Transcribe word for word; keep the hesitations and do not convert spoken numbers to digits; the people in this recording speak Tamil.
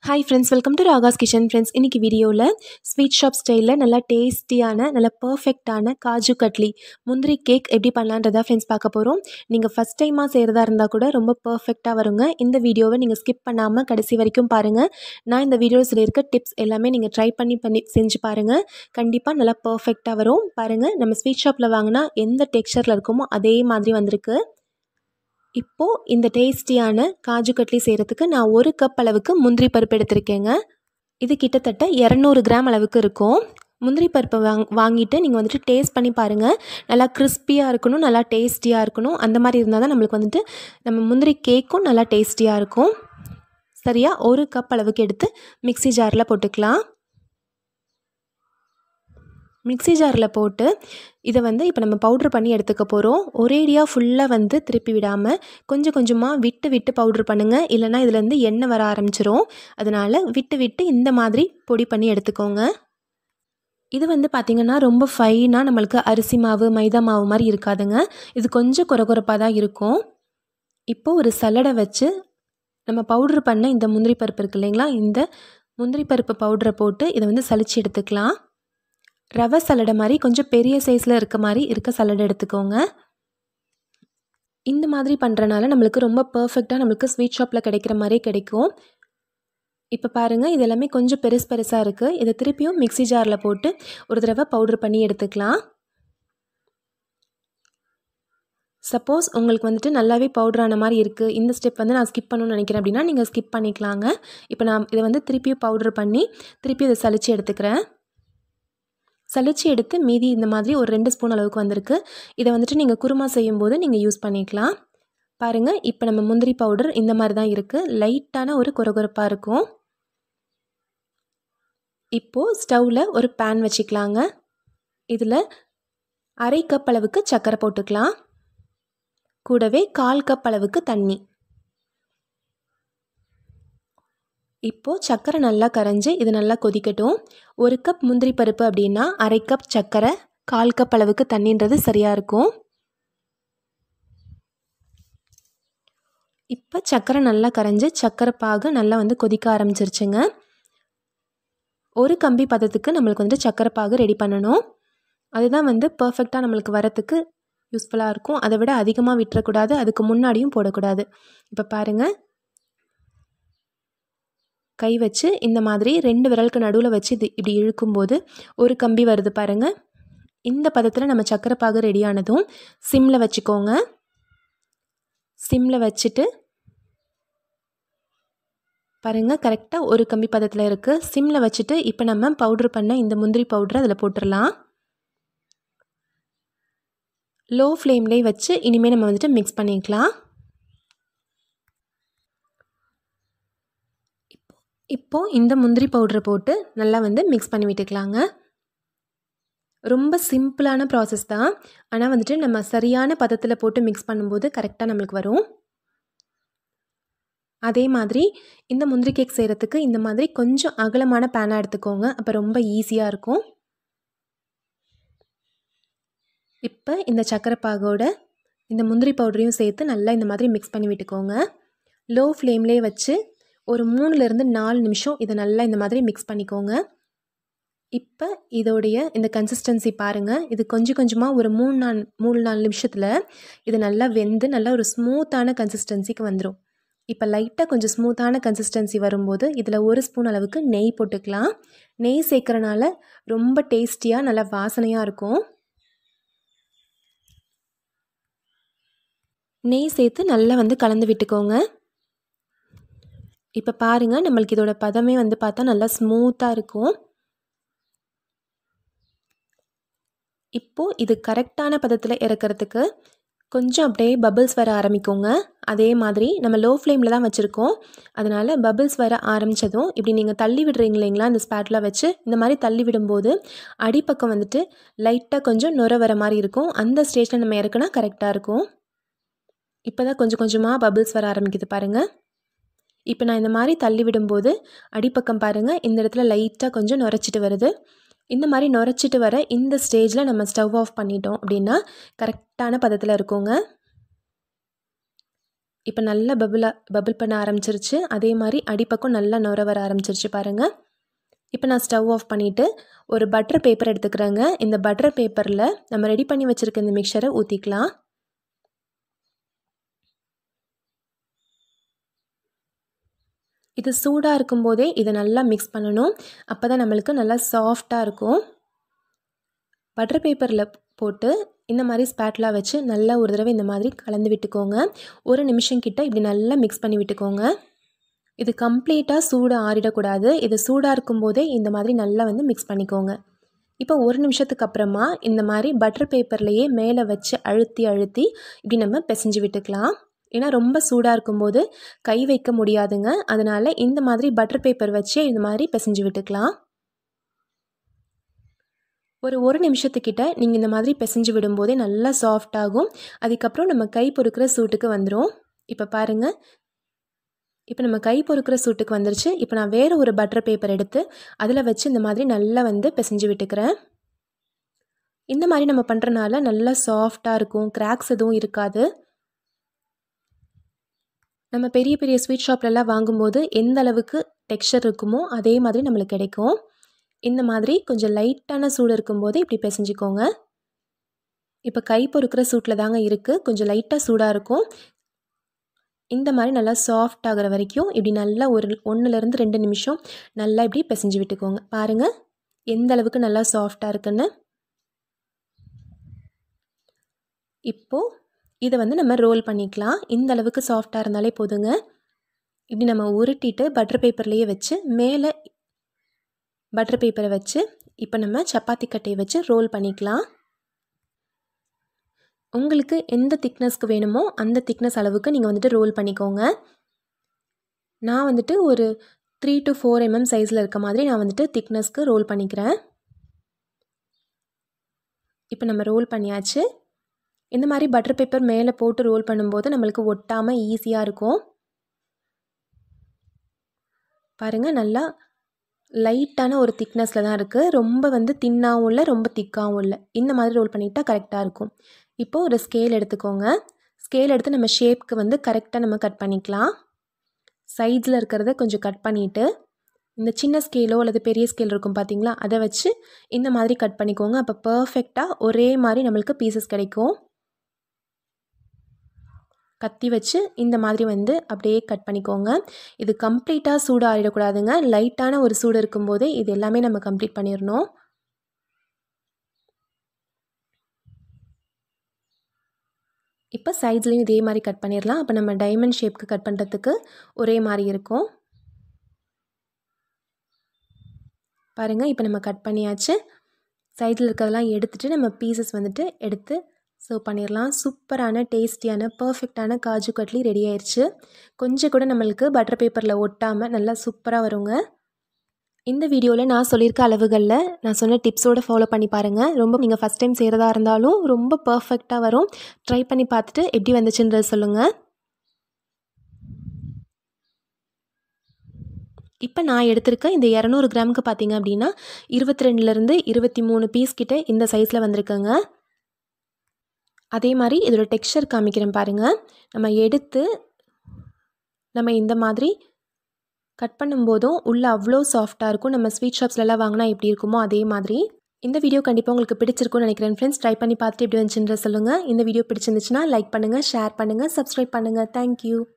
Hi friends, welcome to Raga's Kitchen friends. இன்னைக்கு வீடியோல ஸ்வீட் ஷாப் ஸ்டைல்ல நல்லா டேஸ்டியான நல்ல பெர்ஃபெக்ட்டான காஜு கட்லி முந்திரி கேக் எப்படி பண்ணலான்றதா ஃப்ரெண்ட்ஸ் பார்க்க போறோம். நீங்க ஃபர்ஸ்ட் டைமா செய்றதா இருந்தா கூட ரொம்ப பெர்ஃபெக்ட்டா வருங்க. இந்த வீடியோவை நீங்க ஸ்கிப் பண்ணாம கடைசி வரைக்கும் பாருங்க. நான் இந்த வீடியோல சொல்லியிருக்க டிப்ஸ் எல்லாமே நீங்க ட்ரை பண்ணி பண்ணி செஞ்சு பாருங்க. கண்டிப்பா நல்லா பெர்ஃபெக்ட்டா வரும். பாருங்க நம்ம ஸ்வீட் ஷாப்ல வாங்குனா எந்த டெக்ஸ்சர்ல இருக்குமோ அதே மாதிரி வந்திருக்கு. இப்போ இந்த டேஸ்டியான காஜு கட்லி செய்கிறதுக்கு நான் ஒரு கப் அளவுக்கு முந்திரி பருப்பு எடுத்திருக்கேங்க. இது கிட்டத்தட்ட இரநூறு கிராம் அளவுக்கு இருக்கும். முந்திரி பருப்பை வாங் வாங்கிட்டு நீங்கள் வந்துட்டு டேஸ்ட் பண்ணி பாருங்கள். நல்லா கிறிஸ்பியாக இருக்கணும், நல்லா டேஸ்டியாக இருக்கணும். அந்த மாதிரி இருந்தால் தான் நம்மளுக்கு வந்துட்டு நம்ம முந்திரி கேக்கும் நல்லா டேஸ்டியாக இருக்கும். சரியாக ஒரு கப் அளவுக்கு எடுத்து மிக்ஸி ஜாரில் போட்டுக்கலாம். மிக்ஸி ஜாரில் போட்டு இதை வந்து இப்போ நம்ம பவுட்ரு பண்ணி எடுத்துக்க போகிறோம். ஒரேடியாக ஃபுல்லாக வந்து திருப்பி விடாமல் கொஞ்சம் கொஞ்சமாக விட்டு விட்டு பவுட்ரு பண்ணுங்கள். இல்லைனா இதுலேருந்து எண்ணெய் வர ஆரம்பிச்சிரும். அதனால் விட்டு விட்டு இந்த மாதிரி பொடி பண்ணி எடுத்துக்கோங்க. இது வந்து பார்த்திங்கன்னா ரொம்ப ஃபைனாக நம்மளுக்கு அரிசி மாவு மைதா மாவு மாதிரி இருக்காதுங்க. இது கொஞ்சம் குறை குறைப்பாக தான் இருக்கும். இப்போது ஒரு சல்லடை வச்சு நம்ம பவுட்ரு பண்ண இந்த முந்திரி பருப்பு இருக்குது இல்லைங்களா, இந்த முந்திரி பருப்பு பவுட்ரை போட்டு இதை வந்து சலிச்சு எடுத்துக்கலாம். ரவை சல்லடை மாதிரி கொஞ்சம் பெரிய சைஸில் இருக்க மாதிரி இருக்க சல்லடை எடுத்துக்கோங்க. இந்த மாதிரி பண்ணுறனால நம்மளுக்கு ரொம்ப பர்ஃபெக்டாக நம்மளுக்கு ஸ்வீட் ஷாப்பில் கிடைக்கிற மாதிரி கிடைக்கும். இப்போ பாருங்கள், இது எல்லாமே கொஞ்சம் பெருசு பெருசாக இருக்குது. இதை திருப்பியும் மிக்ஸி ஜாரில் போட்டு ஒரு தடவை பவுட்ரு பண்ணி எடுத்துக்கலாம். சப்போஸ் உங்களுக்கு வந்துட்டு நல்லாவே பவுட்ரான மாதிரி இருக்குது, இந்த ஸ்டெப் வந்து நான் ஸ்கிப் பண்ணணும்னு நினைக்கிறேன் அப்படின்னா நீங்கள் ஸ்கிப் பண்ணிக்கலாங்க. இப்போ நான் இதை வந்து திருப்பியும் பவுட்ரு பண்ணி திருப்பி இதை சலிச்சு எடுத்துக்கிறேன். சலிச்சு எடுத்து மீதி இந்த மாதிரி ஒரு ரெண்டு ஸ்பூன் அளவுக்கு வந்திருக்கு. இதை வந்துட்டு நீங்கள் குருமா செய்யும்போது நீங்கள் யூஸ் பண்ணிக்கலாம். பாருங்கள், இப்போ நம்ம முந்திரி பவுடர் இந்த மாதிரி தான் இருக்குது. லைட்டான ஒரு கொரகொரப்பாக இருக்கும். இப்போது ஸ்டவ்வில் ஒரு பேன் வச்சுக்கலாங்க. இதில் அரை கப் அளவுக்கு சர்க்கரை போட்டுக்கலாம். கூடவே கால் கப் அளவுக்கு தண்ணி. இப்போது சர்க்கரை நல்லா கரைஞ்சி இது நல்லா கொதிக்கட்டும். ஒரு கப் முந்திரி பருப்பு அப்படின்னா அரை கப் சர்க்கரை கால் கப் அளவுக்கு தண்ணின்றது சரியாக இருக்கும். இப்போ சர்க்கரை நல்லா கரைஞ்சி சர்க்கரை பாகு நல்லா வந்து கொதிக்க ஆரம்பிச்சிருச்சுங்க. ஒரு கம்பி பதத்துக்கு நம்மளுக்கு வந்து சர்க்கரை பாகு ரெடி பண்ணணும். அதுதான் வந்து பர்ஃபெக்டாக நம்மளுக்கு வரத்துக்கு யூஸ்ஃபுல்லாக இருக்கும். அதை விட அதிகமாக விட்டுறக்கூடாது, அதுக்கு முன்னாடியும் போடக்கூடாது. இப்போ பாருங்கள், கை வச்சு இந்த மாதிரி ரெண்டு விரலுக்கு நடுவில் வச்சு இது இப்படி இழுக்கும்போது ஒரு கம்பி வருது பாருங்கள். இந்த பதத்தில் நம்ம சர்க்கரை பாகு ரெடியானதும் சிம்மில் வச்சுக்கோங்க. சிம்மில் வச்சுட்டு பாருங்கள், கரெக்டாக ஒரு கம்பி பதத்தில் இருக்குது. சிம்மில் வச்சுட்டு இப்போ நம்ம பவுட்ரு பண்ண இந்த முந்திரி பவுட்ரு அதில் போட்டுடலாம். லோ ஃப்ளேம்லேயே வச்சு இனிமேல் நம்ம வந்துட்டு மிக்ஸ் பண்ணிக்கலாம். இப்போது இந்த முந்திரி பவுட்ரை போட்டு நல்லா வந்து மிக்ஸ் பண்ணி விட்டுக்கலாங்க. ரொம்ப சிம்பிளான ப்ராசஸ் தான். ஆனால் வந்துட்டு நம்ம சரியான பதத்தில் போட்டு மிக்ஸ் பண்ணும்போது கரெக்டாக நம்மளுக்கு வரும். அதே மாதிரி இந்த முந்திரி கேக் செய்கிறதுக்கு இந்த மாதிரி கொஞ்சம் அகலமான பேனாக எடுத்துக்கோங்க. அப்போ ரொம்ப ஈஸியாக இருக்கும். இப்போ இந்த சர்க்கரை பாகோட இந்த முந்திரி பவுடரையும் சேர்த்து நல்லா இந்த மாதிரி மிக்ஸ் பண்ணி விட்டுக்கோங்க. லோ ஃப்ளேம்லேயே வச்சு ஒரு மூணுலேருந்து நாலு நிமிஷம் இதை நல்லா இந்த மாதிரி மிக்ஸ் பண்ணிக்கோங்க. இப்போ இதோடைய இந்த கன்சிஸ்டன்சி பாருங்கள். இது கொஞ்சம் கொஞ்சமாக ஒரு மூணு நாலு மூணு நாலு நிமிஷத்தில் இது நல்லா வெந்து நல்லா ஒரு ஸ்மூத்தான கன்சிஸ்டன்சிக்கு வந்துடும். இப்போ லைட்டாக கொஞ்சம் ஸ்மூத்தான கன்சிஸ்டன்சி வரும்போது இதில் ஒரு ஸ்பூன் அளவுக்கு நெய் போட்டுக்கலாம். நெய் சேர்க்குறனால ரொம்ப டேஸ்டியாக நல்லா வாசனையாக இருக்கும். நெய் சேர்த்து நல்லா வந்து கலந்து விட்டுக்கோங்க. இப்போ பாருங்கள், நம்மளுக்கு இதோட பதமே வந்து பார்த்தா நல்லா ஸ்மூத்தாக இருக்கும். இப்போது இது கரெக்டான பதத்தில் இறக்கிறதுக்கு கொஞ்சம் அப்படியே பபிள்ஸ் வர ஆரம்பிக்குங்க. அதே மாதிரி நம்ம லோ ஃப்ளேமில் தான் வச்சுருக்கோம். அதனால் பபிள்ஸ் வர ஆரம்பித்ததும் இப்படி நீங்கள் தள்ளி விடுறீங்க இல்லைங்களா, இந்த ஸ்பேட்டில் வச்சு இந்த மாதிரி தள்ளி விடும்போது அடிப்பக்கம் வந்துட்டு லைட்டாக கொஞ்சம் நுர வர மாதிரி இருக்கும். அந்த ஸ்டேஜில் நம்ம இறக்குனா கரெக்டாக இருக்கும். இப்போ தான் கொஞ்சம் கொஞ்சமாக பபிள்ஸ் வர ஆரம்பிக்குது பாருங்கள். இப்போ நான் இந்த மாதிரி தள்ளி விடும்போது அடிப்பக்கம் பாருங்கள், இந்த இடத்துல லைட்டாக கொஞ்சம் நுரைச்சிட்டு வருது. இந்த மாதிரி நுரைச்சிட்டு வர இந்த ஸ்டேஜில் நம்ம ஸ்டவ் ஆஃப் பண்ணிட்டோம் அப்படின்னா கரெக்டான பதத்தில் இருக்குங்க. இப்போ நல்லா பபிளா பபிள் பண்ண ஆரம்பிச்சிருச்சு. அதே மாதிரி அடிப்பக்கம் நல்லா நுர வர ஆரம்பிச்சிருச்சு பாருங்கள். இப்போ நான் ஸ்டவ் ஆஃப் பண்ணிவிட்டு ஒரு பட்டர் பேப்பர் எடுத்துக்கிறேங்க. இந்த பட்டர் பேப்பரில் நம்ம ரெடி பண்ணி வச்சுருக்க இந்த மிக்சரை ஊற்றிக்கலாம். இது சூடாக இருக்கும்போதே இதை நல்லா மிக்ஸ் பண்ணணும். அப்போ தான் நம்மளுக்கு நல்லா சாஃப்டாக இருக்கும். பட்டர் பேப்பரில் போட்டு இந்த மாதிரி ஸ்பேட்லா வச்சு நல்லா ஒரு தடவை இந்த மாதிரி கலந்து விட்டுக்கோங்க. ஒரு நிமிஷம் கிட்ட இப்படி நல்லா மிக்ஸ் பண்ணி விட்டுக்கோங்க. இது கம்ப்ளீட்டாக சூடு ஆறிடக்கூடாது. இது சூடாக இருக்கும்போதே இந்த மாதிரி நல்லா வந்து மிக்ஸ் பண்ணிக்கோங்க. இப்போ ஒரு நிமிஷத்துக்கு அப்புறமா இந்த மாதிரி பட்டர் பேப்பர்லேயே மேலே வச்சு அழுத்தி அழுத்தி இப்படி நம்ம பிசைஞ்சு விட்டுக்கலாம். ஏன்னா ரொம்ப சூடாக இருக்கும்போது கை வைக்க முடியாதுங்க. அதனால் இந்த மாதிரி பட்டர் பேப்பர் வச்சு இந்த மாதிரி பிசைஞ்சு விட்டுக்கலாம். ஒரு ஒரு நிமிஷத்துக்கிட்ட நீங்கள் இந்த மாதிரி பிசைஞ்சு விடும்போதே நல்லா சாஃப்டாகும். அதுக்கப்புறம் நம்ம கை பொறுக்கிற சூட்டுக்கு வந்துடும். இப்போ பாருங்கள், இப்போ நம்ம கை பொறுக்கிற சூட்டுக்கு வந்துருச்சு. இப்போ நான் வேறு ஒரு பட்டர் பேப்பர் எடுத்து அதில் வச்சு இந்த மாதிரி நல்லா வந்து பிசைஞ்சு விட்டுக்கிறேன். இந்த மாதிரி நம்ம பண்ணுறனால நல்லா சாஃப்டாக இருக்கும், கிராக்ஸ் எதுவும் இருக்காது. நம்ம பெரிய பெரிய ஸ்வீட் ஷாப்லலாம் வாங்கும்போது எந்த அளவுக்கு டெக்ஸ்சர் இருக்குமோ அதே மாதிரி நம்மளுக்கு கிடைக்கும். இந்த மாதிரி கொஞ்சம் லைட்டான சூடு இருக்கும்போது இப்படி பிசைஞ்சிக்கோங்க. இப்போ கை பொறுக்கிற சூட்டில் தாங்க இருக்குது, கொஞ்சம் லைட்டாக சூடாக இருக்கும். இந்த மாதிரி நல்லா சாஃப்ட் ஆகிற வரைக்கும் இப்படி நல்லா ஒரு ஒன்றுலேருந்து ரெண்டு நிமிஷம் நல்லா இப்படி பிசைஞ்சு விட்டுக்கோங்க. பாருங்கள் எந்த அளவுக்கு நல்லா சாஃப்டாக இருக்குன்னு. இப்போது இதை வந்து நம்ம ரோல் பண்ணிக்கலாம். இந்த அளவுக்கு சாஃப்டாக இருந்தாலே போதுங்க. இப்படி நம்ம உருட்டிட்டு பட்டர் பேப்பர்லேயே வச்சு மேலே பட்டர் பேப்பரை வச்சு இப்போ நம்ம சப்பாத்தி கட்டையை வச்சு ரோல் பண்ணிக்கலாம். உங்களுக்கு எந்த திக்னஸ்க்கு வேணுமோ அந்த திக்னஸ் அளவுக்கு நீங்கள் வந்துட்டு ரோல் பண்ணிக்கோங்க. நான் வந்துட்டு ஒரு த்ரீ டு ஃபோர் எம்எம் சைஸில் இருக்க மாதிரி நான் வந்துட்டு திக்னஸ்க்கு ரோல் பண்ணிக்கிறேன். இப்போ நம்ம ரோல் பண்ணியாச்சு. இந்த மாதிரி பட்டர் பேப்பர் மேலே போட்டு ரோல் பண்ணும்போது நம்மளுக்கு ஒட்டாமல் ஈஸியாக இருக்கும். பாருங்கள் நல்லா லைட்டான ஒரு திக்னஸில் தான் இருக்குது. ரொம்ப வந்து தின்னாகவும் இல்லை, ரொம்ப திக்காகவும் இல்லை. இந்த மாதிரி ரோல் பண்ணிட்டால் கரெக்டாக இருக்கும். இப்போது ஒரு ஸ்கேல் எடுத்துக்கோங்க. ஸ்கேல் எடுத்து நம்ம ஷேப்க்கு வந்து கரெக்டாக நம்ம கட் பண்ணிக்கலாம். சைட்ஸில் இருக்கிறத கொஞ்சம் கட் பண்ணிவிட்டு இந்த சின்ன ஸ்கேலோ அல்லது பெரிய ஸ்கேல் இருக்கும் பார்த்தீங்களா, அதை வச்சு இந்த மாதிரி கட் பண்ணிக்கோங்க. அப்போ பர்ஃபெக்டாக ஒரே மாதிரி நம்மளுக்கு பீசஸ் கிடைக்கும். கத்தி வச்சு இந்த மாதிரி வந்து அப்படியே கட் பண்ணிக்கோங்க. இது கம்ப்ளீட்டாக சூடு ஆகிடக்கூடாதுங்க. லைட்டான ஒரு சூடு இருக்கும்போதே இது எல்லாமே நம்ம கம்ப்ளீட் பண்ணிடணும். இப்போ சைட்ஸ்லையும் இதே மாதிரி கட் பண்ணிடலாம். அப்போ நம்ம டைமண்ட் ஷேப்க்கு கட் பண்ணுறதுக்கு ஒரே மாதிரி இருக்கும். பாருங்கள் இப்போ நம்ம கட் பண்ணியாச்சு. சைடில் இருக்கிறதெல்லாம் எடுத்துகிட்டு நம்ம பீசஸ் வந்துட்டு எடுத்து சர்வ் பண்ணிடலாம். சூப்பரான டேஸ்டியான பர்ஃபெக்டான காஜு கட்லி ரெடி ஆயிடுச்சு. கொஞ்சம் கூட நம்மளுக்கு பட்டர் பேப்பரில் ஒட்டாமல் நல்லா சூப்பராக வருங்க. இந்த வீடியோவில் நான் சொல்லியிருக்க அளவுகளில் நான் சொன்ன டிப்ஸோடு ஃபாலோ பண்ணி பாருங்கள். ரொம்ப நீங்கள் ஃபஸ்ட் டைம் செய்கிறதா இருந்தாலும் ரொம்ப பர்ஃபெக்டாக வரும். ட்ரை பண்ணி பார்த்துட்டு எப்படி வந்துச்சுன்றது சொல்லுங்கள். இப்போ நான் எடுத்திருக்க இந்த இரநூறு கிராமுக்கு பார்த்தீங்க அப்படின்னா இருபத்தி ரெண்டுலேருந்து இருபத்தி மூணு பீஸ் கிட்ட இந்த சைஸில் வந்திருக்குங்க. அதே மாதிரி இதோட டெக்ஸ்சர் காமிக்கிறேன் பாருங்கள். நம்ம எடுத்து நம்ம இந்த மாதிரி கட் பண்ணும்போதும் உள்ளே அவ்வளோ சாஃப்டாக இருக்கும். நம்ம ஸ்வீட் ஷாப்ஸ்லலாம் வாங்கினா எப்படி இருக்குமோ அதே மாதிரி. இந்த வீடியோ கண்டிப்பாக உங்களுக்கு பிடிச்சிருக்கும்னு நினைக்கிறேன் ஃப்ரெண்ட்ஸ். ட்ரை பண்ணி பார்த்துட்டு எப்படி வந்துச்சுன்ற சொல்லுங்கள். இந்த வீடியோ பிடிச்சிருந்துச்சுன்னா லைக் பண்ணுங்கள், ஷேர் பண்ணுங்கள், சப்ஸ்கிரைப் பண்ணுங்கள். தேங்க்யூ.